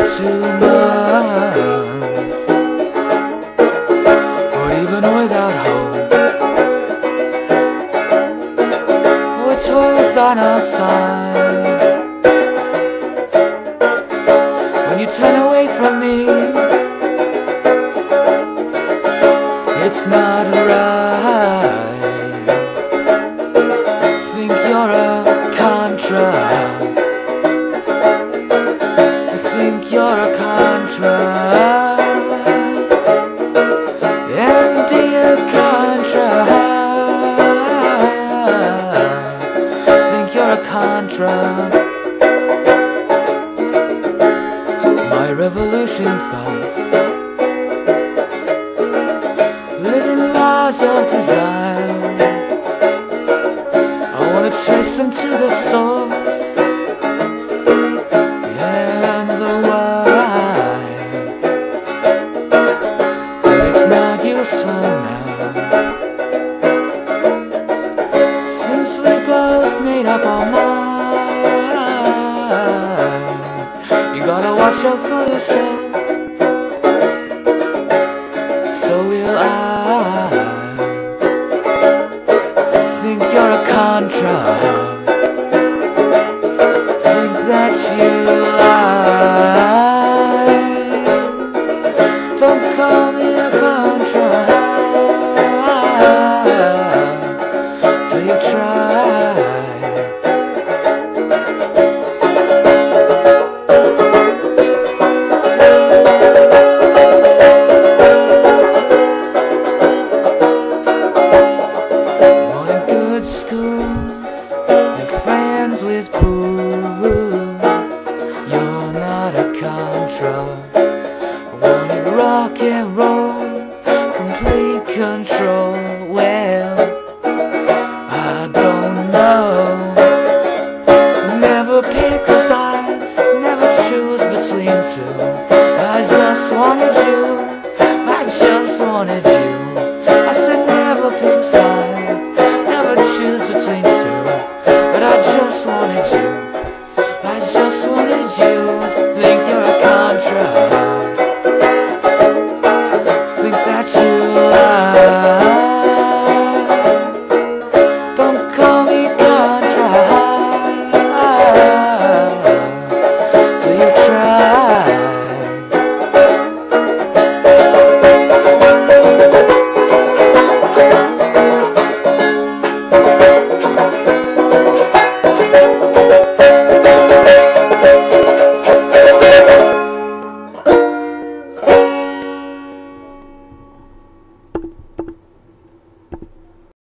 2 months, or even without hope, with truth on our side. When you turn away from me, it's not right. Think you're a contra. I think you're a contra. And dear contra, I think you're a contra. My revolution thoughts, living lives of desire. I wanna trace them to the source and the why, but it's not useful now, since we both made up our minds. You gotta watch out for yourself, so will I. Think you're a contra, think that you lie. Don't call me a contra till you try. With booze, you're not a contra. Wanted rock and roll, complete control. Well, I don't know. Never pick sides, never choose between two. I just wanted you, I just wanted you. I said never pick sides, never choose between two. But I just wanted you, I just wanted you. Think